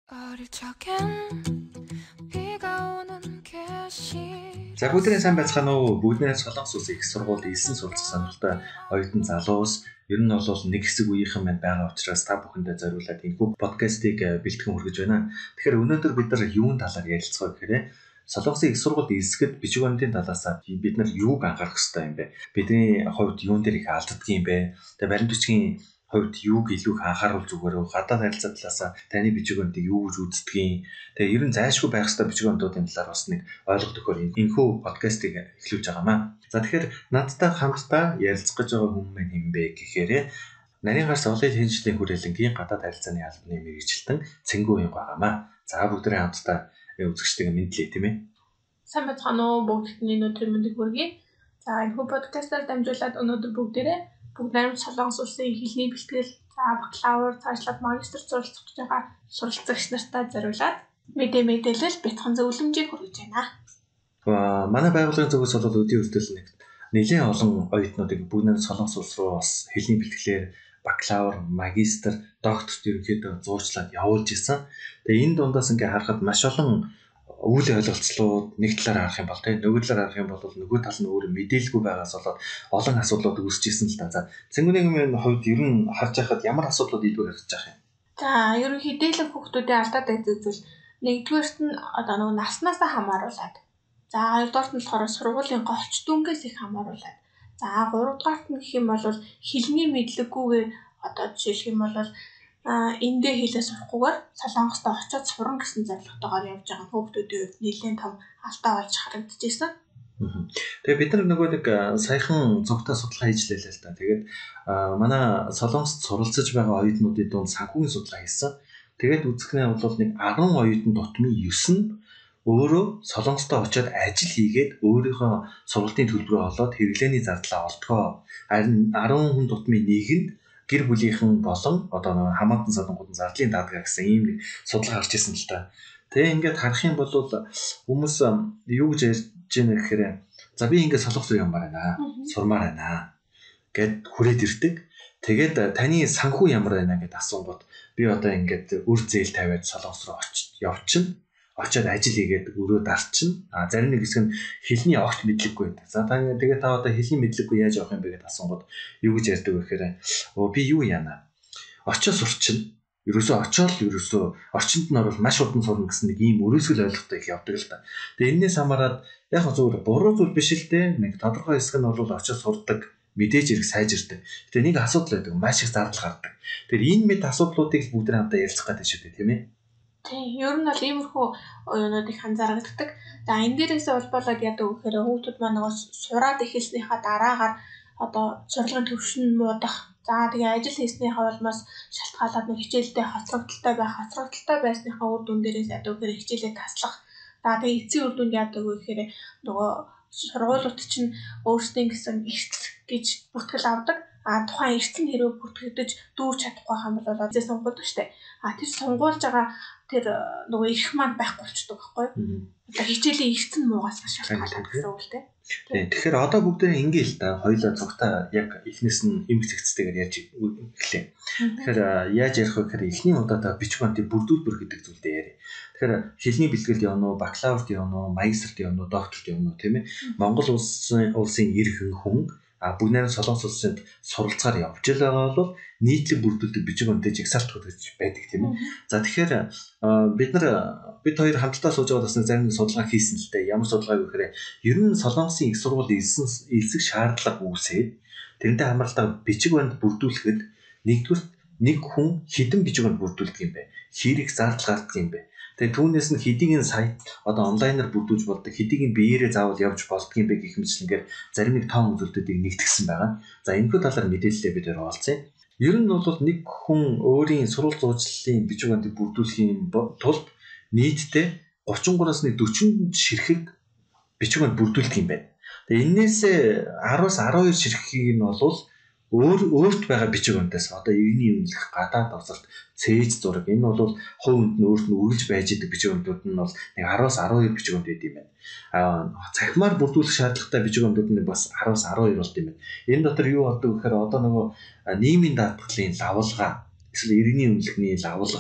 За бүгдээ сайн байцгаана уу? Бүгдээ Солонгос улсын их сургууль 9 суралцах сонирхолтой оюутан залуус ер нь бол нэг хэсэг үеийнхэн маань байгаа учраас та бүхэндээ зориулаад энэхүү подкастыг бэлтгэн хүргэж байна. Тэгэхээр өнөөдөр бид нар юун талаар ярилцгаа гэхээр Солонгосын их сургуульд эсгэд бичиг баримтын талаас бид нар юуг анхаарах хэрэгтэй юм бэ? Бидний хувьд юун дээр их алддаг юм бэ? Тэгээ баримт бичгийн хувьд юуг илүү их анхааруул зүгээр үү? Гадаад харилцаа талаас таны бичиг баримтыг юу гэж үздэгин? Тэгээ ер нь зайлшгүй байх ёстой бичиг баримтуудын талаар бас нэг ойлголт өгөхөөр энэхүү подкастыг эхлүүлж байгаамаа. За тэгэхээр надтай хамтдаа ярилцах гэж байгаа хүн маань хэм бэ гэхээр нарийн гар соёлын шинжилгээний хүрээлэнгийн гадаад харилцааны албаны мэргэжилтэн Цэнгүү Уян байгаамаа. За бүгдээ хамтдаа үзэгчтэйгээ мэдлээ тийм ээ. Сайн байцгаана уу бүгдний өнөөдрийн мэндийг хүргэе. За энэ подкастаар дамжуулаад өнөөдөр бүгд найрамд Солонгос улсын хэлний бэлтгэл, бакалавр, цаашлаад магистр суралцах гэж байгаа суралцагч нартай зориулаад мэдээлэл бяцхан зөвлөмжийг хүргэж байна. Манай байгууллагын зүгээс бол өдийн хүртэл нэлээд олон оюутнуудыг бүгд Солонгос улс руу бас хэлний бэлтгэлээр бакалавр, магистр, докторт ерөнхийдөө зурчлаад явуулж исэн. Тэгээ энэ дундаас ингээ харахад маш олон үйл ойлголцлууд нэг талаар харах юм бол нөгөө талаар харах юм бол нөгөө тал нь өөр мэдээлгүй байгаас болоод олон асуудлууд үүсэж исэн л та. За Цэнгүүний хувьд ер нь харж байхад ямар асуудлууд илүү гарч байгаа юм? За ерөнхийдөө хүүхдүүдийн алдаад байдаг зүйл нэгдүгээрт нь нөгөө наснаас хамааруулаад. За хоёрдугаарт нь болохоор сургуулийн голч дүнгээс их хамааруулаад. За гуравдугаарт нь гэх юм бол хэлний мэдлэггүйгээр жишээлх юм бол эндээ хэлээ сурахгүйгээр Солонгостой очиод сурна гэсэн зорилготойгоор явж байгаа хүүхдүүдийн хувьд нэлээд том алдаа болж харагдчихсэн. Тэгээ бид нар нөгөө нэг саяхан цогтой судалгаа хийж лээ л та. Тэгээд манай Солонгост суралцж байгаа оюутнуудын дунд санхүүгийн судалгаа хийсэн. Тэгээд үзэхнээ бол нэг 10 оюутан тутмын 9 нь өөрөө Солонгостой очиод ажил хийгээд өөрийнхөө сургалтын төлбөрөө олоод хэрэглээний зардлаа олдгоо. Харин 10 хүн тутмын 1-нд гэр бүлийнхэн болон хамаатан солонгодын зардлын даатгаа гэсэн ийм нэг судалгаа гарч ирсэн л та. Тэгээ ингээд харах юм бол хүмүүс юу гэж ярьж байна гэхээр за би ингээд Солонгос руу ямаар байна. Сурмаар байна гэд хүрээд ирдэг. Тэгээд таны санхүү ямар байна гэд асуунгууд би ингээд үр зээл тавиад Солонгос руу очиод ажил хийгээд өрөө дарчин. Зарим нэг хэсэг нь хэлний огт мэдлэггүй байдаг. За тэгээ та хэлний мэдлэггүй яаж явах юм бэ гэдээ асуунгууд юу гэж ярьдаг вэ гэхээр би юу яана? Очиод сурчин. Ерөөсөө орчинд нь орвол маш хурдан сурна гэсэн нэг ийм өрөөсгөл ойлголттой их явдаг л та. Тэгээ энэс хамаарад яг зөвхөн буруу зүйл биш л дээ. Нэг тодорхой хэсэг нь бол очиод сурдаг, мэдээж хэрэг сайжирдаг. Тэгээ нэг асуудал байдаг. Маш их зардал гардаг. Тэгэхээр энэ мэд асуудлуудыг бүгд хамтдаа ярилцах гэдэг шүү дээ, тийм ээ. Тийм, ер нь бол иймэрхүү оюунууд их анзаарагддаг. За энэ дээрээс улбалаад яадаг гэхээр хүүхдүүд маань сураад эхэлснийхаа дараагаар сургуулийн төвшин муудах. За тэгээ ажил хийснийхаа улмаас шалтгаалаад нэг хичээлдээ хоцрогдолтой байсныхаа үр дүн дээрээс яадаг гэхээр хичээлээ таслах. За тэгээ эцсийн үр дүнд яадаг гэхээр нөгөө сургуулиуд чинь өөрсдийн гэсэн эрсдэл гэж бүртгэл авдаг. Тухайн эрсдэл нь хэрэг бүртгэгдэж дүүрч чадахгүй хам бол зэ сонгуулдаг штэ. Тэр сонгуулж байгаа тэр нөгөө их маань байхгүй болчихдог байхгүй юу? Хичээлийн эрсдэл нь муугаас шалтгаалаад гэсэн үг л дээ. Тэгэхээр одоо бүгдээ ингээл та хоёулаа цогтой яг эхнээс нь эмх зэгцтэйгээр яаж эхлэв. Тэгэхээр яаж ярих вэ гэхээр эхний удаадаа бичиг баримтыг бүрдүүлбэр гэдэг зүйлдээ яриа. Тэгэхээр хэлний бэлтгэлд явна уу, бакалаврт явна уу, магистрт явна уу, докторт явна уу тийм ээ. Монгол улсын иргэн хүн бүгд Солонгос улсад суралцахаар явж байгаа бол нийтлэг бүрдүүлдэг бичиг баримтыг жигсаалт гэж байдаг тийм ээ. За тэгэхээр бид хоёр хамтдаа сууж байгаа бас зарим нэг судалгаа хийсэн л дээ. Ямар судалгаа гэхээр ер нь Солонгосын их сургууль элсэг шаардлага үүсээд тэрнтэй хамралтай бичиг баримт бүрдүүлэхэд нэгдүгээр нэг хүн хэдэн бичиг баримт бүрдүүлдэг юм бэ? Хэрэг зардал гардаг юм бэ? Тэгээ түүнээс нь хэдийг нь сайт онлайнаар бүрдүүлж болдог, хэдийг нь биеэрээ заавал явж болдог юм бэ гэх мэтчлэнгээр зарим нэг тоон үзүүлэлтүүдийг нэгтгэсэн байгаа. За энэхүү талаар мэдээлэлээ бид оруулсан. Ер нь бол нэг хүн өөрийн сурвалж зурчлалын бичиг баримтыг бүрдүүлэхийн тулд нийтдээ 33-аас 40 ширхэг бичиг баримт бүрдүүлдэг юм байна. Тэгээ энээс 10-аас 12 ширхгийг нь бол өөрт байгаа бичиг баримтаас иргэний үнэлэх гадаад тосолт цээж зураг энэ бол хувь хүнд нь өөрт нь үргэлж байж идэг бичиг баримтууд нь бол нэг 10-аас 12 бичиг баримт байд юм байна. Цахимаар бүрдүүлэх шаардлагатай бичиг баримтууд нь бас 10-аас 12 болд юм байна. Энэ дотор юу болдог гэхээр нөгөө нийгмийн даатгалын лавлгаа эсвэл иргэний үнэлгэний лавлгаа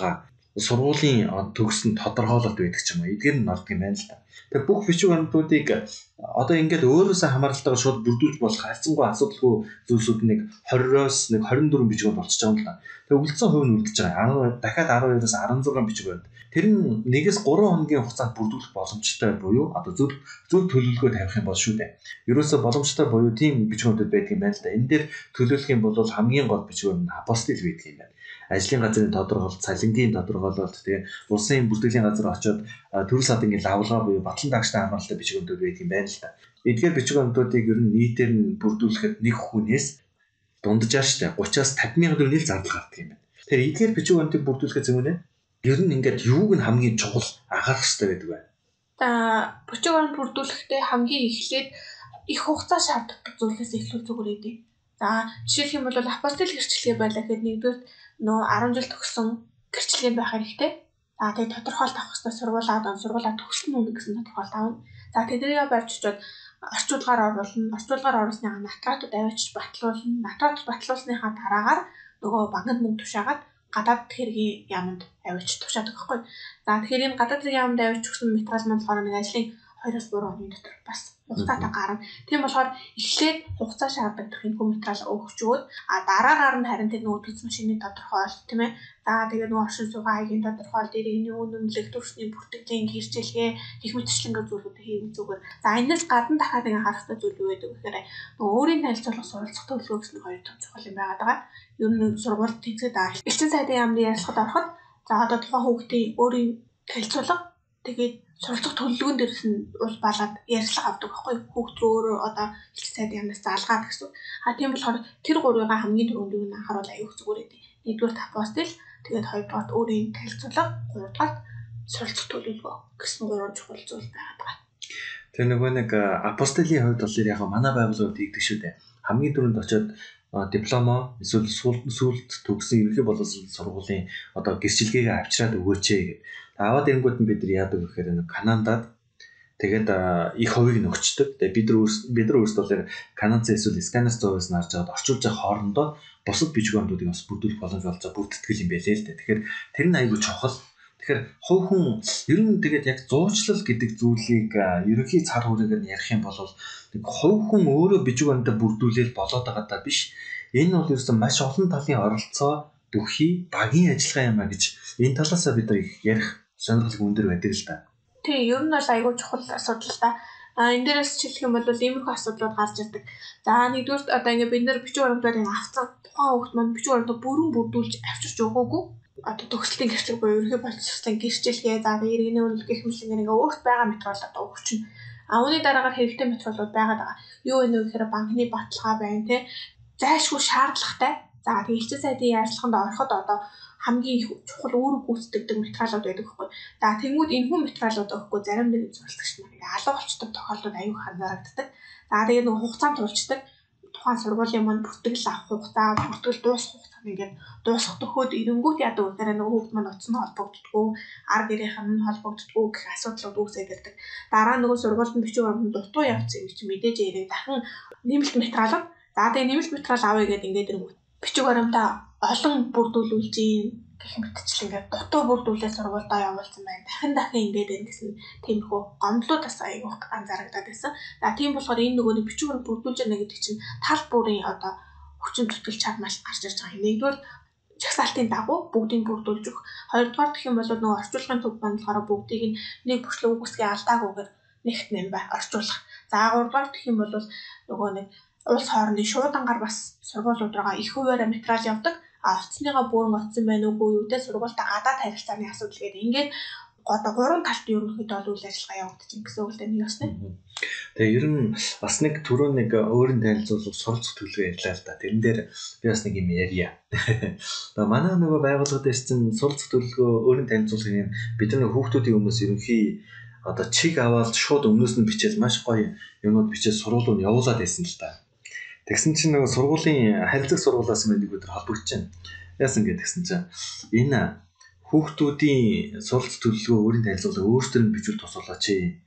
сургуулийн төгс нь тодорхойлолт байдаг ч юм уу. Эдгээр нь ордог юм байна л да. Тэгэхээр бүх бичиг баримтуудыг одоо ингээд өөрөөсөө хамааралтайгаар шууд бүрдүүлж болох хайцсангүй асуудалгүй зүйлсүүд нэг 20-оос нэг 24 бичиг баримт болчихж байгаа юм л да. Тэгээ үлдсэн хувь нь үлдэж байгаа. Дахиад 12-оос 16 бичиг баримт. Тэр нь 1-3 хоногийн хугацаанд бүрдүүлэх боломжтой буюу одоо зөв төлөвлөгөө тавих юм бол шүү дээ. Ерөөсөө боломжтой буюу тийм бичиг баримтууд байдаг юм байна л да. Энэ дээр төлөвлөх юм бол хамгийн гол бичиг баримт апостил байдаг юм байна. Ажлын газрын тодорхойлолт, цалингийн тодорхойлолт, тэгээ улсын бүртгэлийн газар очоод төрөл садангийн лавлгаа буюу батлан дагштай хамааралтай бичиг баримтууд байдаг юм байна л да. Эдгээр бичиг баримтуудыг ер нь нийтээр нь бүрдүүлэхэд нэг хүнээс дунджаар штэ 30-аас 50 мянган төгрөгийн зардал гардаг юм байна. Тэгэхээр эдгээр бичиг баримтыг бүрдүүлэхэд зэмүнэ ер нь ингээд юуг нь хамгийн чухал анхаарах хэрэгтэй байдаг байна. За бичиг баримт бүрдүүлэхдээ хамгийн эхлээд их хугацаа шаарддаг зүйлээс эхлүүл зүгээр идэв. За жишээлх юм бол апостил гэрчлэгээ байлаа гэхэд нэгдүгээр нөө 10 жил төгссөн гэрчлэгээ байх хэрэгтэй. За тэгээд тодорхойлт авах хэрэгтэй сургуулаа төгссөн үү гэсэн тодорхойлт авна. За тэднийг барьж очиод орчуулгаар оруулна. Орчуулгаар оруулсныхаа натратууд авчиж батлуулна. Натратууд батлуулсныхаа дараагаар нөгөө банкнд мөнгө тушаагаад гадаад хэргийн яамд авчиж тушаадаг байхгүй. За тэгэхээр энэ гадаад хэргийн яамд авчиж өгсөн материал маань болохоор нэг ажлын 2-3 хоногийн дотор бас хугацаатай гарна. Тийм болохоор эхлээд хугацаа шаарддаг энэ материал өгч өгөөд дараагаар нь харин тэр нөгөө төц машины тодорхойлт тийм ээ. За тэгээд нөгөө оршин суугийн хаягийн тодорхойлт, иргэний үнэмлэх, төрсний бүртгэлийн гэрчлэгээ, их мэтчлэнгээ зүйлүүдийг хийх зүгээр. За энэс гадна дахиад нэг анхаарах хэрэгтэй зүйл юу гэдэг вэ гэхээр нөгөө өөрийн танилцуулах суралцах төлөвлөгөө гэсэн хоёр том чухал юм байгаа даа. Ер нь сургууль тэнцээд элчин сайдын яамны ярилцлагад ороход за одоо тухайн хүүхдийн өөрийн танилцуулга тэгээд суралцах төлөвлөгөөн дээрс нь уул балаад ярилцлага авдаг байхгүй хүүхд рүү өөрөө одоо элчин сайдын яамнаас залгаад гэсэн. Тийм болохоор тэр гурвыгаа хамгийн түрүүнд нь анхааруул аюух зүгээр ээ. Нэгдүгээр апостил, тэгээд хоёрдугаар өөрийн танилцуулга, гуравдугаар суралцах төлөвлөгөө гэсэн гурван чухал зүйл байгаа. Тэр нөгөө нэг апостилийн хувьд бол яг манай байгууллагууд хийдэг шүү дээ. Хамгийн түрүүнд очиод дипломо эсвэл сүлд төгссөн ерөнхий боловсрол сургуулийн одоо гэрчлэгээ авчираад өгөөч гэдэг. Аваад ирэнгүүт нь бид нар яадаг гэхээр нэг Канадад тэгээд их хувийг нөгчдөг. Тэгээд бид нар өөрсдөө Канадаас эсвэл Сканаас зовоос нарж аваад орчуулж байгаа хоорондоо бусад бичиг баримтуудыг бас бүрдүүлэх боломж олзоо бүртгэл юм байлээ л дээ. Тэгэхээр тэр нь айгүй чухал. Тэгэхээр хувь хүн ер нь тэгээд яг зуучлал гэдэг зүйлийг ерөнхий цар хүрээгээр нь ярих юм бол нэг хувь хүн өөрөө бичиг баримтаа бүрдүүлэл болоод байгаа даа биш. Энэ бол ерөөсөн маш олон талын оролцоо бүхий багийн ажиллагаа юм а гэж энэ талаасаа бид нар их ярих сонирхол өндөр байдаг л да. Тийм, ер нь бол айгүй чухал асуудал та. Энэ дээрээс жишээлх юм бол иймэрхүү асуудлууд гарч ирдэг. За нэгдүгээр одоо ингээд бид нэр бичиг баримтуудыг авцсан тухайн хүүхд маань бичиг баримтаа бүрэн бүрдүүлж авчирч өгөөгүй. Одоо төгсөлтийн гэрчлэг буюу ерөнхий боловсролын гэрчлэгээ за иргэний үнэлгээ гэх мэт ингээд өөрт байгаа материал одоо өгчин. Үүний дараагаар хэрэгтэй материалууд байгаад байгаа. Юу вэ гэхээр банкны баталгаа байна те. Зайлшгүй шаардлагатай. За тэгээд элчин сайдын ярилцлаганд ороход одоо хамгийн их чухал үүрэг гүйцэтгэдэг материалууд байдаг байхгүй. За тэнгууд энэ хүн материалууд өгөхгүй зарим нэг суралцагч маань алга болчтой тохиолдол аюул ханарагддаг. За тэгээд нэг хугацаанд тулчдаг. Тухайн сургуулийн маань бүртгэл авах хугацаа, бүртгэл дуусах хугацаа ингээд дуусах төхөөд ирэнгүүт яадаг вэ? Нөгөө хүүхд маань утас нь холбогддгүү, ар гэрийнхэн нь холбогддгүү гэх асуудлууд үүсээд ирдэг. Дараа нөгөө сургуульд бичиг баримт дутуу явцсан гэж мэдээж яриг дахин нэмэлт материал. За тэгээд нэмэлт материал авъя гэдэг ингээд ирэнгүүт бичиг баримтаа олон бүрдүүлүүлж гэх мэтчил ингээд дутуу бүрдүүлээ сургуульдаа явуулсан байна. Дахин ингээд энэ гэсэн тиймэрхүү гомдлууд бас аягүй анзаарагдаад байсан. За тийм болохоор энэ нөгөө бичиг баримт бүрдүүлж яана гэдэг чинь тал бүрийн одоо хүчин зүтгэл чармааш гарч ирж байгаа юм. Нэгдүгээр жагсаалтын дагуу бүгдийг бүрдүүлж өгөх. Хоёрдугаар гэх юм бол нөгөө орчуулгын төв бодлохоор бүгдийг нь нэг бүчлэг үгсгийн алдаагүйгээр нэгт нэмбай орчуулах. За гуравдугаар гэх юм бол нөгөө нэг улс хоорондын шуудангаар бас сургуулиуд руугаа их хуваараа материал явдаг. Оцсныгаа бүрэн оцсон байна уугүй юу те сургуультай гадаад харилцааны асуудал гэдэг. Ингээд одоо гурван талт ерөнхийдөө үйл ажиллагаа явагдаж гэсэн үг л дээ нэг ёсны. Тэгээ ер нь бас нэг түрүү нэг өөрийн танилцуулга суралцах төлөвөө ярьлаа л да. Тэрэн дээр би бас нэг юм ярья. Одоо манай нөгөө байгууллагад ирсэн суралцах төлөвлөгөө өөрийн танилцуулгын бид нар хүүхдүүдийн өмнөөс ерөнхий одоо чиг аваад шууд өмнөөс нь бичээд маш гоё юмуд бичээд сургуулиуд явуулаад байсан л да. Тэгсэн чинь нөгөө сургуулийн харилцаг сургуулиас нэг өдөр холбогдож байна. Яасан гэдгсэн чинь энэ хүүхдүүдийн суралц төлөвлөгөө өөрийн танилцуулга өөрсдөө нь бичвэл тусуулаач.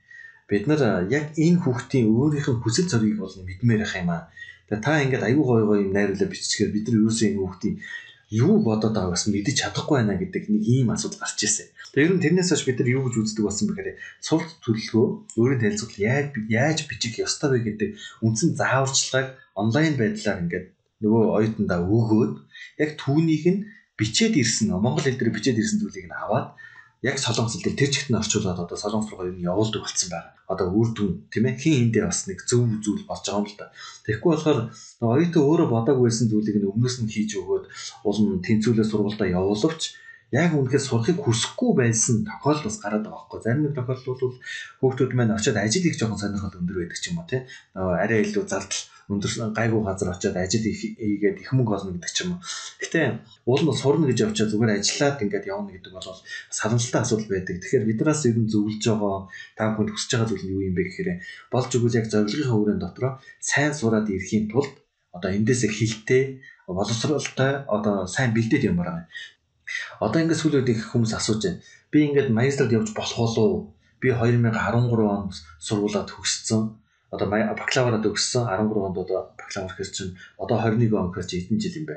Бид нар яг энэ хүүхдийн өөрийнх нь хүсэл зориг бол мэдмээр ах юм аа. Тэгээ та ингээд аюу гой юм найруулаа биччихээр бид нар юусэн энэ хүүхдийн юу бодоод байгааг бас мэдэж чадахгүй байна гэдэг нэг ийм асуудал гарч ирсэн. Тэгээд ер нь тэрнээс хойш бид нар юу гэж үздэг болсон бэхээр суралц төлөвлөгөө өөрийн танилцуулал яаж бичих ёстой вэ гэдэг үндсэн зааварчилгааг онлайн байдлаар ингээд нөгөө оюутандаа өгөөд яг түүнийг нь бичээд ирсэн монгол хэл дээр бичээд ирсэн зүйлийг нь аваад яг солонгос хэл дээр тэр чигт нь орчуулад одоо солонгос руу ер нь явуулдаг болсон байна. Одоо үр дүн тийм ээ хин эндээ бас нэг зөв зүйл болж байгаа юм л да. Тэгэхгүй болохоор оюутан өөрөө бодоогүй байсан зүйлийг нь өмнөөс нь хийж өгөөд уул нь тэнцвүүлээ сургуультай явуулвч яг үнэхээр сурахыг хүсэхгүй байсан тохиолдол бас гараад байгаа байхгүй. Зарим нэг тохиолдол бол хүүхдүүд маань очиод ажил хийх жоохон сонирхол өндөр байдаг ч юм уу тийм. Арай илүү зардал өндөр гайгүй газар очиод ажил хийгээд их мөнгө олно гэдэг ч юм уу. Гэтэ уул нь сурна гэж явчаа зүгээр ажиллаад ингээд явна гэдэг бол саламжтай асуудал байдаг. Тэгэхээр биднээс ер нь зөвлөж байгаа та бүхэнд хүсэж байгаа зүйл нь юу юм бэ гэхээр болж өгвөл яг зорилгынхаа хүрээнд дотроо сайн сураад ирэхийн тулд одоо эндээсээ хилтэй боловсролтой одоо сайн бэлдээд юм байна. Одоо ингээд сүүлийн үед их хүмүүс асууж байна. Би ингээд магистрт явж болох болов? Би 2013 онд сургуулаад төгссөн. Одоо бакалавраа төгссөн 13 онд одоо бакалавр хийж чинь одоо 21 он гэж хэдэн жил юм бэ?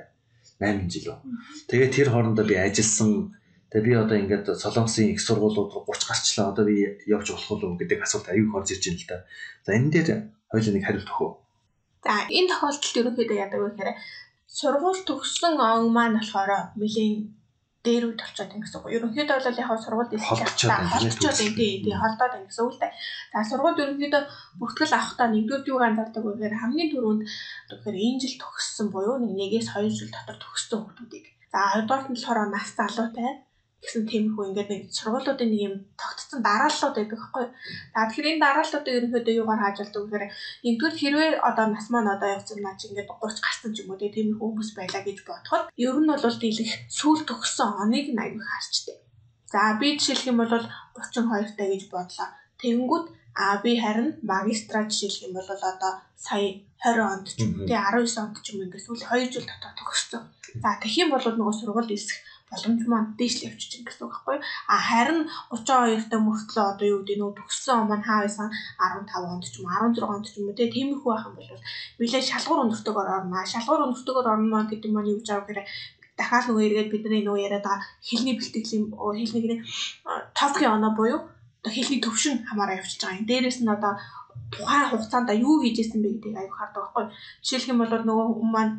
8 жил үү. Тэгээд тэр хоорондоо би ажилласан. Тэгээд би одоо ингээд солонгосын их сургуулиуд 30 гарчлаа. Одоо би явж болох уу гэдэг асуулт аюул орж ирж байна л да. За энэ дээр хоёул нэг хариулт өгөө. За энэ тохиолдолд ерөнхийдөө яадаг вэ гэхээр сургууль төгссөн он маань болохоор нэлийн дээр үед болчиход байна гэсэн үг. Ерөнхийдөө бол яг сургууль холдчиход энэ холдоод байна гэсэн үг л дээ. За сургууль ерөнхийдөө бүртгэл авахдаа нэгдүгээр юу анзаардаг вэ гэхээр хамгийн түрүүнд тэгэхээр энэ жил төгссөн буюу нэгээс 2 жил дотор төгссөн хүмүүсийг. За хоёрдугаарт нь болохоор нас залуутай гэсэн тиймэрхүү ингээд нэг сургуулиудын нэг юм тогтцсон дарааллууд байдаг байхгүй. За тэгэхээр энэ дарааллуудыг ерөнхийдөө юугаар хааж болдог гэхээр нэгдүгээр хэрвээ одоо нас маань одоо явцсан наач ингээд 30 гарсан ч юм уу тиймэрхүү хүмүүс байлаа гэж бодоход ер нь бол дийлэх сүүл төгссөн оныг нь аягүй харчдаг. За би жишээлх юм бол 32 таа гэж бодлоо. Тэгэнгүүт би харин магистра жишээлх юм бол одоо сая 20 онд ч юм тий 19 онд ч юм ингээд сүүл 2 жил дотор төгссөн. За тэгэх юм бол нөгөө сургууль эсэх боломж маань дээшл явчих чинь гэсэн үг байхгүй. Харин 32 та мөртлөө одоо юу гэдэг нөө төгссөн маань хаа байсан 15 онд ч юм 16 онд ч юм уу тиймэрхүү байх юм бол нэлээд шалгуур өндөртөгөөр орно. Шалгуур өндөртөгөөр орно гэдэг маань юу гэж аав гэхээр дахиад нөгөө эргээд бидний нөгөө яриад байгаа хэлний бэлтгэлийн хэлний товхын оноо буюу одоо хэлний төвшин хамаараа явчихж байгаа юм. Дээрээс нь одоо тухайн хугацаанд юу хийж исэн бэ гэдгийг аюу хардаг байхгүй. Жишээлх юм бол нөгөө хүмүүс маань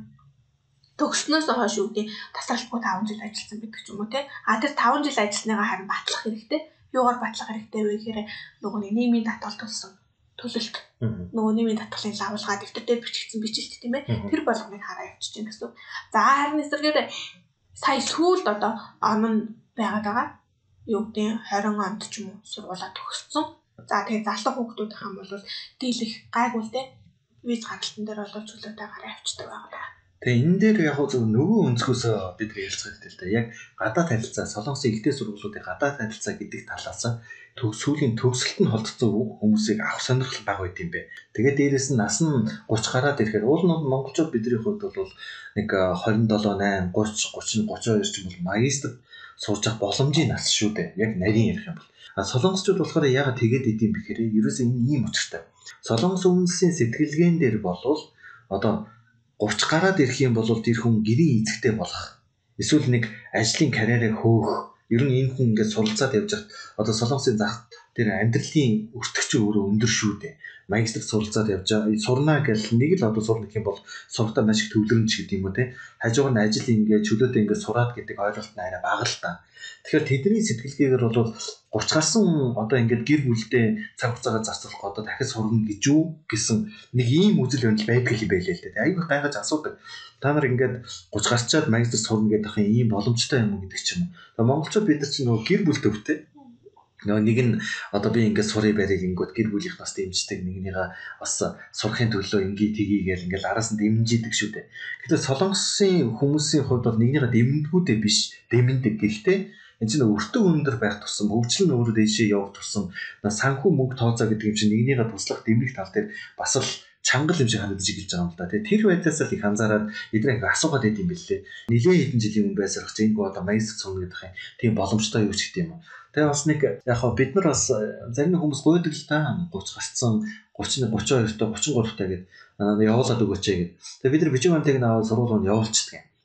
төгснөөс хойш юу гэдэг тасралтгүй 5 жил ажилласан гэдэг ч юм уу тий. Тэр 5 жил ажилласныгаа харин батлах хэрэгтэй. Юугаар батлах хэрэгтэй вэ гэхээр нөгөө нийгмийн татгалт болсон төлөлт. Нөгөө нийгмийн татгалын лавлгаа дэвтэр дээр бичигдсэн бичлэлт тийм ээ. Тэр болгоныг хараа явчих чинь гэсэн. За харин эсрэгээр сая сүүлд одоо он байгаад байгаа. Юу гэдэг 20 онд ч юм уу сургуулаа төгссөн. За тэгээ залуу хүүхдүүд хам бол дийлэх гайгүй л тий. Виз гаргалтын дээр бол чөлөөтэй гараа явчихдаг байгаа. Тэгээ энэ дээр яг нөгөө өнцгөөсөө бид ярилцах хэрэгтэй л да. Яг гадаад харилцаа, солонгосын ихтэй сургуулиудын гадаад харилцаа гэдэг талаас сүүлийн төгсөлт нь холдсон хүмүүсийг авах сонирхол бага байт юм бэ. Тэгээ дээрэс нь нас нь 30 гараад ирэхээр уул нь монголчууд бидний хувьд бол нэг 27, 8, 30, 32 ч юм бол магистр сурж авах боломжийн нас шүү дээ. Яг нарийн ярих юм бол. Солонгосчууд болохоор яагаад тэгээд идэм бэхээр ерөөсөө энэ ийм учиртай. Солонгос үндэсний сэтгэлгээн дээр болвол одоо 30 гараад ирэх юм бол тэр хүн гэрийн эзэгтэй болох. Эсвэл нэг ажлын карьераа хөөх. Ер нь энэ хүн ингээд суралцаад явж хат одоо солонгосын зах тэр амьдралын өртөгч өөрөө өндөр шүү дээ. Магистр суралцаад явж сурнаа гэж нэг л одоо сурна гэх юм бол сургалтаа маш их төвлөрнч гэдэг юм уу те. Хажууг нь ажил ингээд чөлөөтэй ингээд сураад гэдэг ойлголт нь арай бага л та. Тэгэхээр тэдний сэтгэлгээгээр бол 30 гарсан одоо ингээд гэр бүлдээ цаг хугацаагаа зарцуулах одоо дахиж сурна гэж юу гэсэн нэг ийм үзэл баримт байдаг юм байлээ л дээ. Айгүй гайхаж асуудаг. Та нар ингээд 30 гарчаад магистр сурна гэдэг ахын ийм боломжтой юм уу гэдэг ч юм уу. Тэгээ монголчууд бид нар чинь нөгөө гэр бүл төвтэй. Нөгөө нэг нь одоо би ингээд сурыг барыг ингээд гэр бүлийнх нас дэмждэг нэгнийгээ бас сурахын төлөө ингээ тгий гээл ингээд араас нь дэмжидэг шүү дээ. Гэтэл солонгосын хүмүүсийн хувьд бол нэгнийгээ дэмдгүүдээ биш дэмэндэг. Гэхдээ энэ чинь өртөг өндөр байх тусам хөгжил нь өөрөө дэшээ явах тусам санхүү мөнгө тооцоо гэдэг юм чинь нэгнийгээ туслах дэмжих тал дээр бас л чангал юм шиг харагдаж эхэлж байгаа юм л да. Тэгээ тэр байдлаас л их анзаараад эдгээр их асуугаад байд юм бэлээ. Нилээ хэдэн жилийн өмнө байсарах чинь энэ одоо магистр сурна гэдэг юм. Тийм боломжтой юу ч гэдэг юм. Тэгээ бас нэг яг хаа бид нар бас зарим хүмүүс гойдаг л та 30 гарцсан 30 32 та 33 та гээд явуулаад өгөөч гэд. Тэгээ бид нар бичиг баримтыг аваад сургуулиуд явуулчихдаг юм.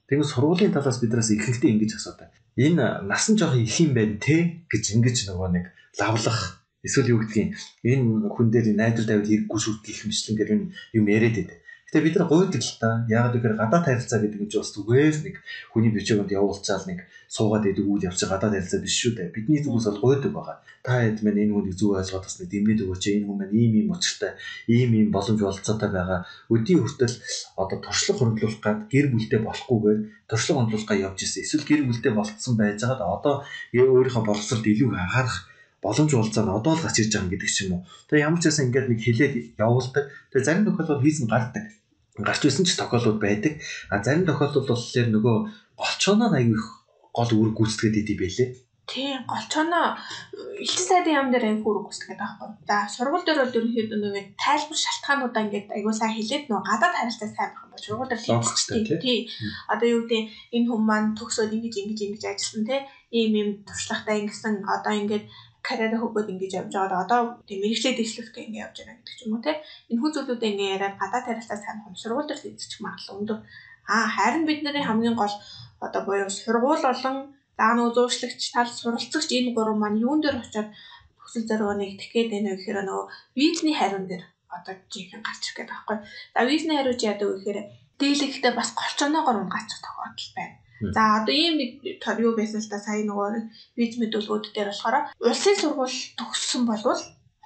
Тэгвэл сургуулийн талаас биднээс ихэнхдээ ингэж асуудаг. Энэ насан жоох их юм байна те гэж ингэж нөгөө нэг лавлах эсвэл юу гэдгийг энэ хүн дээр найдвар тавьд хэрэггүй шүү гэх мэтлэн гэр юм яриад байдаг. Гэтэ бид нар гуйдаг л та. Яагаад гэхээр гадаад харилцаа гэдэг нь ч бас зүгээр нэг хүний бичээнд явуулчаал нэг суугаад идэг үйл явц гадаад харилцаа биш шүү дээ. Бидний зүгээс бол гуйдаг байгаа. Та хэд мэн энэ хүнийг зөв ойлгоод бас нэг дэмнээд өгөөч. Энэ хүн маань ийм учиртай, ийм боломж болцоотой байгаа. Өдний хүртэл одоо туршлага хөндлөх гад гэр бүлтэй болохгүйгээр туршлага хөндлөхгээ явж ирсэн. Эсвэл гэр бүлтэй болцсон байжгаад одоо өөрийнхөө боловсролд илүү анхаарах боломж болцоо нь одоо л гарч ирж байгаа гэдэг ч юм уу. Тэгээ ямар ч байсан ингээд нэг хилээд явуулдаг. Тэгээ зарим тохиолдолд хийсэн гардаг. Гарч ирсэн ч тохиолдлууд байдаг. А зарим тохиолдолд болохоор нөгөө голчоноо аягүй гол үүрэг гүйцэтгээд идэв байлээ. Тийм, голчоноо элчин сайдын яам дээр аягүй үүрэг гүйцэтгээд байгаа байхгүй. За сургууль дээр бол ерөнхийдөө нөгөө тайлбар шалтгаануудаа ингээд аягүй сайн хэлээд нөгөө гадаад харилцаа сайн байх юм бол сургууль дээр хэлчихсэн тийм. Одоо юу гэдэг энэ хүмүүс маань төгсөөд ингэж ажилласан тийм. Ийм туршлагатай ингэсэн одоо ингээд карьераа хөгөөд ингэж явж байгаа. Одоо тийм мэрэгчлээ дэвшлүүлэх гэх ингэ явж байгаа гэдэг ч юм уу те. Энэ хүн зүйлүүдээ ингэ яриад гадаад харилцаа сайн хам сургууль дээр хийчих магадлал өндөр. Харин бидний хамгийн гол одоо буюу сургууль болон нөгөө зууршлагч тал суралцагч энэ гурван маань юун дээр очиод төсөл зорилгоо нэгтгэх гээд байна вэ гэхээр нөгөө визний хариун дээр одоо жинхэнэ гарч ирэх гээд байгаа байхгүй. За визний хариуч яадаг вэ гэхээр дийлэгтэй бас голчоноогоор унгаачих тохиолдол байна. За одоо ийм нэг юу байсан л та сая нөгөө виз мэдүүлгүүд дээр болохоор улсын сургууль төгссөн болвол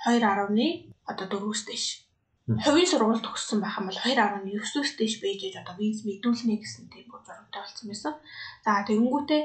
2.1 одоо 4-өөс дээш. Хувийн сургууль төгссөн байх юм бол 2.9-өөс дээш байж одоо виз мэдүүлнэ гэсэн тийм зорилготой болсон байсан. За тэгэнгүүтээ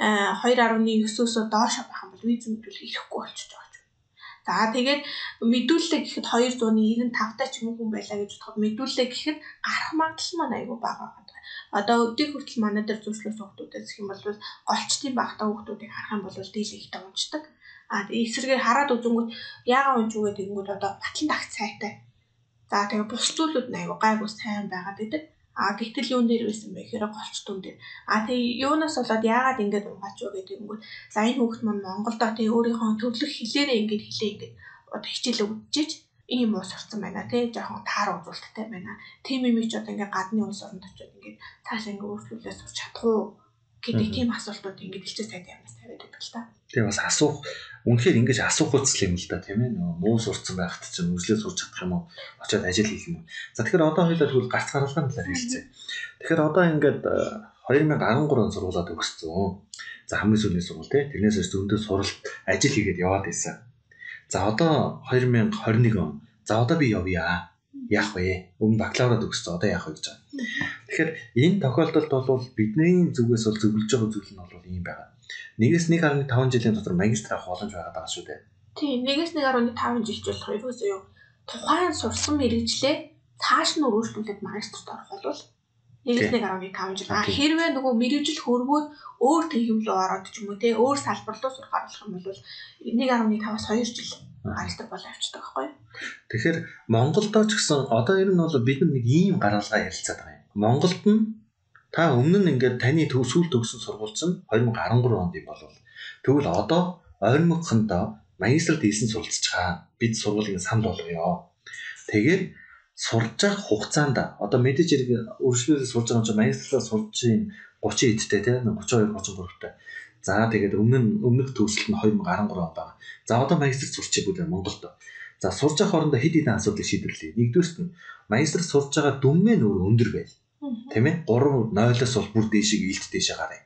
2.9-өөс доош байх юм бол виз мэдүүлэх ирэхгүй болчихж байгаа юм. За тэгээд мэдүүлэлээ гэхэд 295 та ч юм уу хүн байлаа гэж бодоход мэдүүлэлээ гэхэд гарах магадлал маань айгүй бага байгаа. Одоо өдөрт хүртэл манай дээр зөвшлөөс хүмүүсээс гэх юм бол голчтын багтаа хүмүүсийг харах юм бол дийлэгтэй унцдаг. Эсрэгээр хараад үзэнгүүт яагаад унж үгээд тэгэнгүүт одоо батлан тагц сайтай. За тэгээ бус зүйлүүд айгүй гайгүй сайн байгаад байдаг. Гэтэл юун дээр байсан бэ гэхээр голч дүн дээр. Тэгээ юунаас болоод яагаад ингэж унгаач вэ гэдэнгүүт за энэ хүүхд маань Монголдо тэгээ өөрийнхөө төрлөх хэлээрээ ингэж хэлээ ингэж одоо хичээлээ үдчихэж ийм уус орсон байна тий жоохон таар үзүүлэлттэй байна. Тийм юм ч одоо ингээд гадны улс оронд очиод ингээд цааш ингээд өөрчлөлөө сурч чадах уу гэдэг тийм асуултууд ингээд элчээ сайд ямаас тавиад байдаг л та. Тэгээ бас асуух үнэхээр ингэж асуух үзэл юм л да тийм ээ нөө муу сурцсан байхад чинь үзлээ сурч чадах юм уу очиод ажил хийх юм уу. За тэгэхээр одоо хоёулаа тэгвэл гарц гаргалгааны талаар хэлцээ. Тэгэхээр одоо ингээд 2013 он сургуулаад өгсөн. За хамгийн сүүлийн сургууль тий тэрнээс зөндөө суралт ажил хийгээд яваад байсан. За одоо 2021 он. За одоо би явъя. Яах вэ? Өмнө бакалавраад өгсөн. Одоо яах вэ гэж байгаа. Тэгэхээр энэ тохиолдолд бол бидний зүгээс бол зөвлөж байгаа зүйл нь бол ийм байгаа. 1.5 жилийн дотор магистр авах боломж байгаа шүү дээ. Тийм, 1.5 жил ч болох ерөөсөө юу тухайн сурсан мэрэгчлээ цааш нь өөрчлүүлээд магистрт орох бол 1.5 жил. Хэрвээ нөгөө мэрэгжил хөрвөөд өөр тэгм рүү ороод ч юм уу те өөр салбар руу сурахаар болох юм бол 1.5-аас 2 жил магистр бол авчдаг байхгүй. Тэгэхээр Монголдо ч гэсэн одоо ер нь бол бид нэг ийм гаргалгаа ярилцаад байгаа юм. Монголд нь та өмнө нь ингээд таны сүүл төгссөн сургууль чинь 2013 онд юм болов. Тэгвэл одоо ойрмогхондоо магистрт хийсэн суралцж байгаа. Бид сургуулийн санд болгоё. Тэгээд сурж байгаа хугацаанд одоо мэдээж хэрэг өргөжлөлөө сурж байгаа юм чинь магистраа сурж ийн 30 эдтэй те 32 33 тай. За тэгээд өмнөх төгсөлт нь 2013 он байна. За одоо магистрт сурч байгаа Монголд. За сурж байгаа хоорондоо хэд хэдэн асуудлыг шийдвэрлэе. Нэгдүгээрт нь магистрт сурж байгаа дүнмээ нөр өндөр байл. Тийм ээ 3.0-оос бол бүр дээшээ илт дээшээ гараа.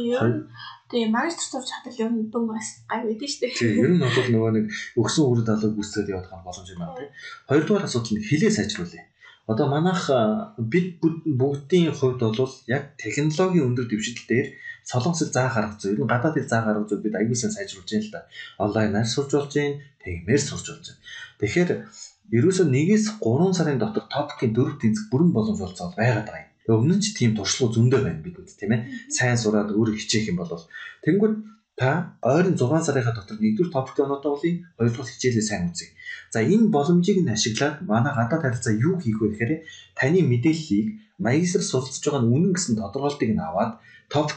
Тэгээ магистр сурч чадвал ер нь дүн бас гай байдаг шүү дээ. Тийм ер нь бол нөгөө нэг өгсөн үр даалгыг үүсгээд явах боломж юм байна тийм. Хоёрдугаар асуудал нь хилээ сайжруулъя. Одоо манайх бид бүгдийн хувьд бол яг технологийн өндөр дэвшил дээр солонгосыг заах арга зүй, ер нь гадаад хэл заах арга зүй бид аягүй сайн сайжруулж байна л да. Онлайнаар сурч болж байна, тэгмээр сурч болж байна. Тэгэхээр ерөөсөө 1-3 сарын дотор топикийн 4 тэнцэх бүрэн боломж болцоод байгаад байгаа юм. Тэгээ өмнө нь ч тийм туршлага зөндөө байна бидэнд тийм ээ. Сайн сураад өөрөө хичээх юм бол тэнгүүд та ойрын 6 сарынхаа дотор нэгдүгээр топик оноотой болъё, хоёрдугаар хичээлээ сайн үзье. За энэ боломжийг нь ашиглаад манай гадаад харилцаа юу хийх вэ гэхээр таны мэдээллийг магистр суралцж байгаа нь үнэн гэсэн тодорхойлтыг нь аваад топик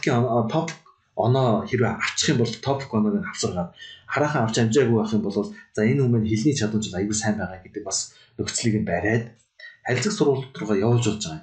оноо хэрвээ авчих юм бол топик оноог нь авсаргаад хараахан авч амжаагүй байх юм бол за энэ хүмүүс хэлний чадамж аягүй сайн байгаа гэдэг бас нөхцөлийг нь бариад харилцаг сургууль руугаа явуулж болж байгаа юм.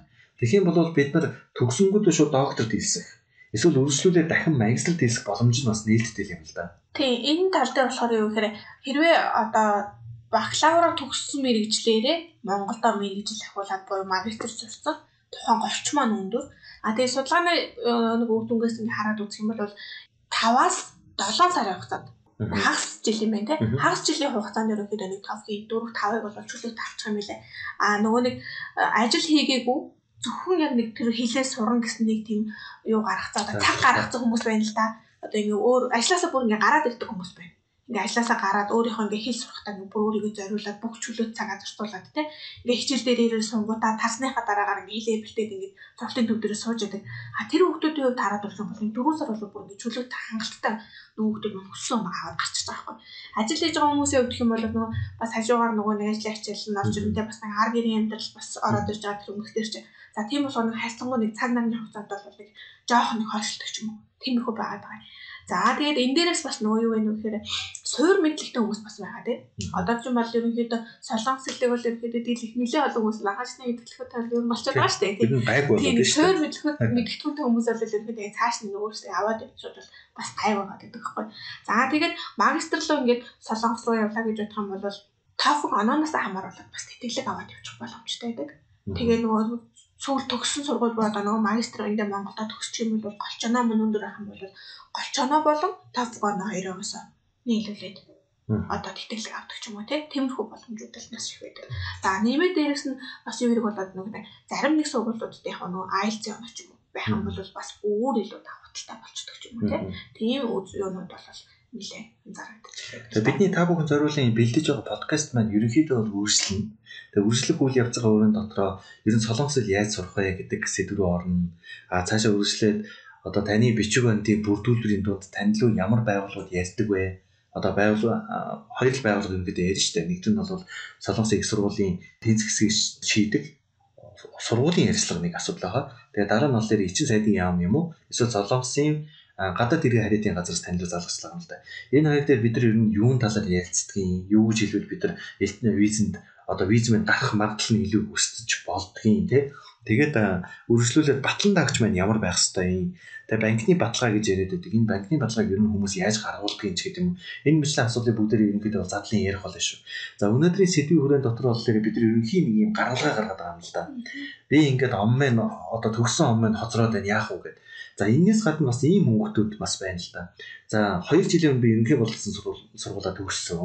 Тэгэх юм бол бид нар төгсөнгөд шууд докторт хэлсэх. Эсвэл үргэлжлүүлээд дахин магистрт хэлсэх боломж нь бас нээлттэй юм л да. Тийм, энэ тал дээр болохоор юу гэхээр хэрвээ одоо бакалавра төгссөн мэрэгчлэрээ Монголдо мэрэгжил ахиулаад буюу магистр сурсан тухайн голч маань өндөр. Тэгээ судалгааны нэг үр дүнгээс ингээ хараад үзэх юм бол 5-аас 7 сарын хугацаанд хагас жил юм байна те. Хагас жилийн хугацаанд ерөнхийдөө нэг 4-5-ыг бол чөлөөт авчих юм билээ. Нөгөө нэг ажил хийгээгүй зөвхөн яг нэг тэр хилээ сурна гэсэн нэг тийм юу гаргацаа одоо цаг гаргацсан хүмүүс байна л да. Одоо ингээ өөр ажилласаа бүр ингээ гараад ирдэг хүмүүс байна. Ингээ ажилласаа гараад өөрийнхөө ингээ хэл сурахтаа ингээ бүр өөрийгөө зориулаад бүх чөлөөт цагаа зарцуулаад те. Ингээ хичээл дээр ирэл сунгуудаа тарсныхаа дараагаар ингээ хилээ бэлдээд ингээ цогцлын төв дээр сууж яадаг. Тэр хүмүүсийн хувьд хараад болсон бол 4 сар бол бүр ингээ чөлөөт хангалттай нүүгдүүд мөн өссөн байгаа аваад гарчих байгаа байхгүй. Ажил хийж байгаа хүмүүсийн хувьд гэх юм бол нөгөө бас хажуугаар нөгөө нэг ажлын хичээл нь орж ирэндээ бас ар гэрийн амьдрал бас ороод ирж байгаа тэр хүмүүсээр чи. За тийм болохоор нэг хайцангуу нэг цаг намны хугацаанд бол нэг жоох нэг хойшлдог ч юм уу. Тиймэрхүү байгаад байгаа. За тэгээд энэ дээрээс бас нөгөө юу вэ нөхөр суур мэдлэгтэй хүмүүс бас байгаа тийм. Одоо ч юм бол ерөнхийдөө солонгос хэлийг бол ерөнхийдөө дийлэх нэлээд олон хүмүүс лагаачны мэдлэгтэй тал ер нь болчиход байгаа шүү дээ. Тийм суур мэдлэгтэй хүмүүс бол ерөнхийдөө цааш нь өөрсдөө аваад явж бол бас гай байгаа гэдэг байхгүй. За тэгээд магистр руу ингээд солонгос руу явлаа гэж бодох юм бол TOEFL ононоос хамааруулаад бас тэтгэлэг аваад явчих боломжтой байдаг. Тэгээ нөгөө сүүл төгссөн сургууль бод нөгөө магистр эндээ Монголда төгсчих юм бол голчоноо мөн өндөр ах юм бол голчоноо болон TOEFL оноо хоёроос нийлүүлээд одоо тэтгэлэг авдаг ч юм уу тиймэрхүү боломжууд л нас их байдаг. За нэмээд дээрээс нь бас юу хэрэг болоод нөгөө зарим нэг сургуулиудад яг нөгөө IELTS оноо ч юм уу байх юм бол бас өөр илүү давхцалтай болчихдог ч юм уу тийм юунууд бол нэлээ анзаардаг. Тэгээ бидний та бүхэн зориулсан бэлдэж байгаа подкаст маань ерөнхийдөө бол үргэлжлэнэ. Тэгээ үргэлжлэх үйл явцгаа өөрийн дотроо ер нь солонгос хэл яаж сурах вэ гэдэг сэдв рүү орно. Цаашаа үргэлжлээд одоо таны бичиг баримтын бүрдүүлбэрийн дунд танд л ямар байгууллагууд ярьдаг вэ? Одоо хоёр л байгууллага ингээд ярьж штэ. Нэгд нь бол солонгосын их сургуулийн тэнцэх хэсгийг шийдэг сургуулийн ярилцлага нэг асуудал байгаа. Тэгээ дараа нь бол эчин сайдын яам юм уу? Эсвэл солонгосын гадаад иргэн харьяатын газраас танил залгацлаа юм л да. Энэ хоёр дээр бид нар ер нь юун талаар ярилцдгийг, юу гэж хэлвэл бид нар элтний визэнд одоо визмэнд гарах магадлал нь илүү өсөж болдгийн тий. Тэгээд үргэлжлүүлээд батлан даагч маань ямар байх ёстой юм. Тэгээ банкны баталгаа гэж яриад байдаг. Энэ банкны баталгааг ер нь хүмүүс яаж гаргуулдгийг ч гэдэг юм. Энэ мэтлэн асуудлыг бүгдээр ерөнхийдөө задлан ярих болно шүү. За өнөөдрийн сэдвийн хүрээнд дотор болохоор бид нар ерөнхий нэг юм гаргалгаа гаргаад байгаа юм л да. Би ингээд оммын одоо төгссөн оммын хоцроод байна яах вэ гэдэг. За энэс гадна бас ийм хүүхдүүд бас байна л да. За 2 жилийн өмнө би ерөнхий боловсон сургуулаа төгссөн.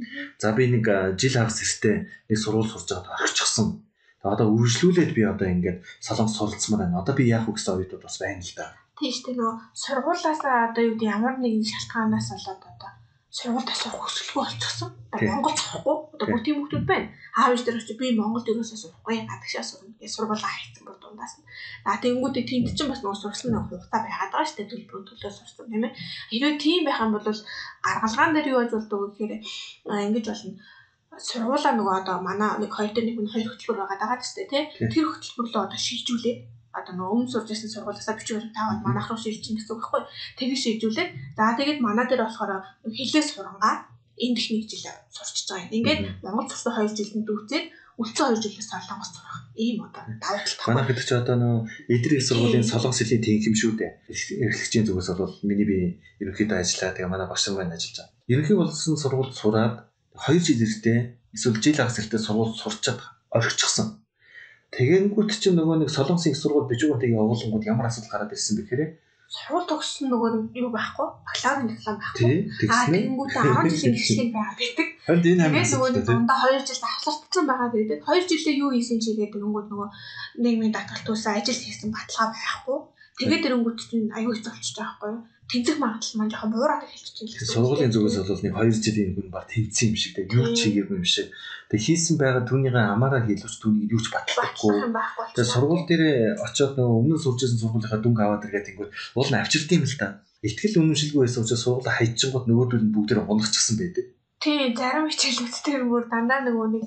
За би нэг жил хагас эртээ нэг сургууль сурж байгаад орчихсон. Одоо үргэлжлүүлээд би одоо ингээд солонгос суралцмаар байна. Одоо би яах вэ гэсэн ойлголт бас байна л да. Тийм шүү дээ нөгөө сургуулаасаа одоо юу гэдэг ямар нэгэн шалтгаанаас болоод одоо сургуульд асуух хүсэлгүй болчихсон. Монгол сурахгүй одоо бүх тийм хүмүүс байна. Аав ээж дээр очиж би Монголд ерөөсөө сурахгүй гадагшаа сурна гэж сургуулаа хайцсан бол дундаас нь. Тэнгүүдээ тэнд чинь бас нөгөө сурсан нэг хугацаа байгаад байгаа шүү дээ төлбөрөөр төлөө сурсан тийм ээ. Хэрвээ тийм байх юм бол гаргалгаан дээр юу болж болдог вэ гэхээр ингэж болно. Сургуулаа нөгөө одоо манай нэг 2 дээр 2 хөтөлбөр байгаа шүү дээ тий. Тэр хөтөлбөрлөө одоо шилжүүлээ. Одоо нөгөө өмнө сурж байсан сургуулиасаа бичиг баримт таваад манайх руу шилжиж гэсэн үг байхгүй. Тэгээ шилжүүлээд за тэгээд манай дээр болохоор хэлээ сурангаа энд их нэг жил сурчиж байгаа юм. Ингээд Монгол сурсан 2 жилд дүүцээд үлцэн 2 жилээс солонгос сурах ийм одоо давуу тал. Манай хэд ч одоо нөгөө эдрийн сургуулийн солонгос хэлний тэнхим шүү дээ. Эрхлэгчийн зүгээс бол миний би ерөнхийдөө ажиллаа. Тэгээ манай багш нар ажиллаж байгаа. Ерөнхий болсон сургуульд сураад 2 жил эртээ эсвэл жил хагас эртээ сургууль сурчаад орхичихсан. Тэгэнгүүт чинь нөгөө нэг солонгосын их сургууль бижигүүнтэйг явуулангууд ямар асуудал гараад ирсэн бэ гэхээр сургууль төгссөн нөгөө юу байхгүй бакалаврын диплом байхгүй. Тэгэнгүүт 10 жилийн гişлэг байгаад байдаг. Тэгээд нөгөө дундаа 2 жил авсартсан байгаад байдаг. 2 жилээ юу хийсэн чи гэдэг тэгэнгүүт нөгөө нийгмийн татгалтуусан ажил хийсэн баталгаа байхгүй. Тэгээд тэгэнгүүт чинь аюул хэцүү болчихж байгаа байхгүй. Тэнцэх магадлал маань жоохон буураад эхэлчихсэн. Сургуулийн зүгээс бол нэг 2 жилийн хүн баг тэнцсэн юм шиг тэг юу ч хийгээгүй юм шиг. Тэг хийсэн байгаа түүнийгээ амаараа хийлвч түүнийг юу ч батлахгүй. Тэг сургууль дээр очиод нөгөө өмнө сурж байсан сургуулийнхаа дүнг аваад иргээд тэнгууд уул нь авчирд юм л та. Итгэл үнэмшилгүй байсан учраас сургуулаа хайчингууд нөгөөдөл нь бүгдээр унгахчихсан байдаг. Тийм зарим хичээлүүдтэй бүр дандаа нөгөө нэг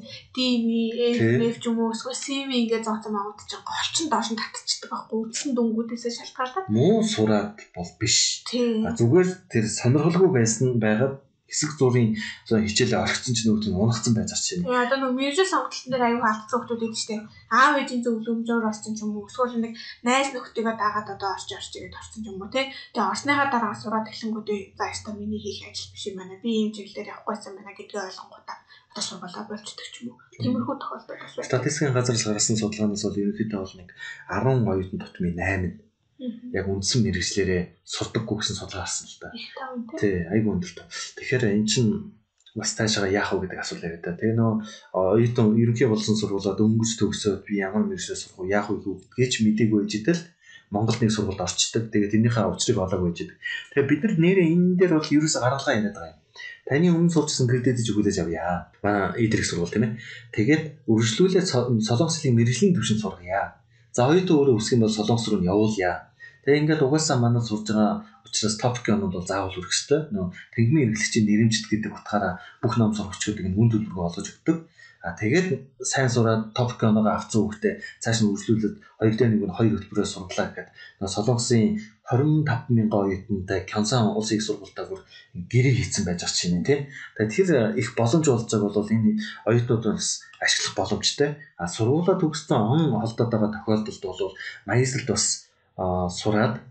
DV, F ч юм уу эсвэл CV ингээд зооцсон магад чинь голчин доош нь татчихдаг байхгүй үдсэн дүнгуудээсээ шалтгаалаад. Муу сураад бол биш. Зүгээр тэр сонирхолгүй байсан байгаад хэсэг зургийн хичээлээ орхисон ч нөгөөд нь унагцсан байж байгаа чинь. Одоо нөгөө мэржил сонголтын дээр аюу хаалтцсан хүмүүс байдаг шүү дээ. Аав ээжийн зөвлөмжөөр орсон ч юм уу. Эсвэл нэг найз нөхдөйгөө дагаад одоо орж игээд орсон ч юм уу те. Тэгээ орсныхаа дараа сураад эхлэнгүүтээ за яста миний хийх ажил биш юм байна. Би ийм чиглэлээр явахгүйсэн байна гэдгээ ойлгонгуудаа одоо сургуулаа болцдог ч юм уу. Тиймэрхүү тохиолдол бас байна. Статистикийн газраас гаргасан судалгаанаас бол ерөнхийдөө бол нэг 10 оюутан тутмын 8 яг үндсэн мэргэжлэрээ сурдаггүй гэсэн судалгаа гарсан л да. Тий, айгүй өндөр тоо. Тэгэхээр эн чинь бас таашаа яах вэ гэдэг асуулт яриад та. Тэгээ нөө оюутан ерөнхий болсон сургуулаад өнгөж төгсөөд би ямар мэргэжлээ сурах вэ, яах вэ гэдгийг ч мдэггүй байж идэл Монголд нэг сургуульд орчдөг. Тэгээд тэрнийхээ учрыг олоогүй байж идэг. Тэгээ бид нар нэрээ энэ дээр бол ерөөсө гаргалгаа яриад байгаа юм. Таны өмнө сурчсан кредитэж өгүүлээж авъя. Манай идрэх сургууль тийм ээ. Тэгээд үргэлжлүүлээд солонгос хэлний мэргэжлийн төвшин сургая. За оюутан өөрөө өсөх юм бол солонгос руу нь явуулъя. Тэгээ ингээд угаасаа манай сурж байгаа учраас топик юм бол заавал хүрэх ёстой. Нөө тэнгмийн эрхлэгчийн нэрэмжит гэдэг утгаараа бүх ном сурагчдыг нь үн төлбөрөөр олгож өгдөг. Тэгээд сайн сураад топик оноо авцсан хүүхдээ цааш нь үргэлжлүүлээд 2-1 нь 2 хөтөлбөрөөр сурлаа гэхэд солонгосын 25,000 оюутантай Кёнсан улсын их сургуультаа бүр гэрээ хийцэн байж байгаа чинь тийм. Тэгээд тэр их боломж болж байгааг бол энэ оюутнуудаас ашиглах боломжтой. Сургуулаа төгссөн он холдоод байгаа тохиолдолд бол магистрт бас сураад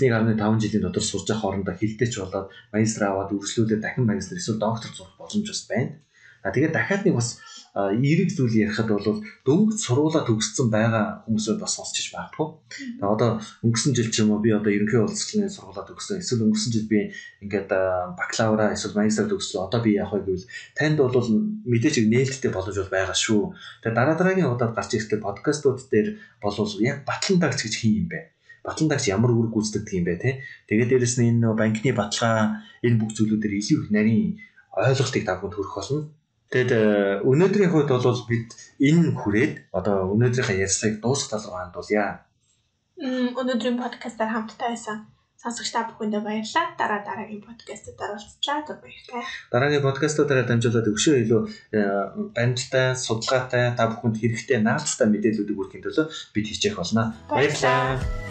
1.5 жилийн дотор сурж явах хоорондоо хилдэж болоод магистр аваад үргэлжлүүлээд дахин магистр эсвэл доктор сурах боломж бас байна. Тэгээд дахиад нэг бас эерэг зүйл ярихад бол дөнгөж сургуулаа төгссөн байгаа хүмүүсээ бас сонсчих магадгүй. Тэгээд одоо өнгөрсөн жил ч юм уу би одоо ерөнхий боловсролын сургуулаа төгссөн. Эсвэл өнгөрсөн жил би ингээд бакалавра эсвэл магистр төгслөө. Одоо би яах вэ гэвэл танд бол мэдээж нээлттэй боломж бол байгаа шүү. Тэгээд дараагийн удаад гарч ирэхдээ подкастууд дээр бол яг батлан дагч гэж хин юм бэ? Батлан дагч ямар үүрэг гүйцэтгэдэг юм бэ те? Тэгээд дээрэс нь энэ банкны баталгаа энэ бүх зүйлүүдээр илүү их нарийн ойлголтыг тавханд хүрэх болно. Тэгэд өнөөдрийн хувьд бол бид энэ хүрээд одоо өнөөдрийнхээ ярьслыг дуусгах тал руу хандуулъя. Өнөөдрийн подкастаар хамтдаа байсан сонсогч та бүхэндээ баярлалаа. Дараагийн подкастаар уулзлаа. Баярлалаа. Дараагийн подкастуудаараа дамжуулаад өшөө илүү баримттай, судалгаатай та бүхэнд хэрэгтэй наацтай мэдээллүүдийг хүргэхийн төлөө бид хичээх болно. Баярлалаа.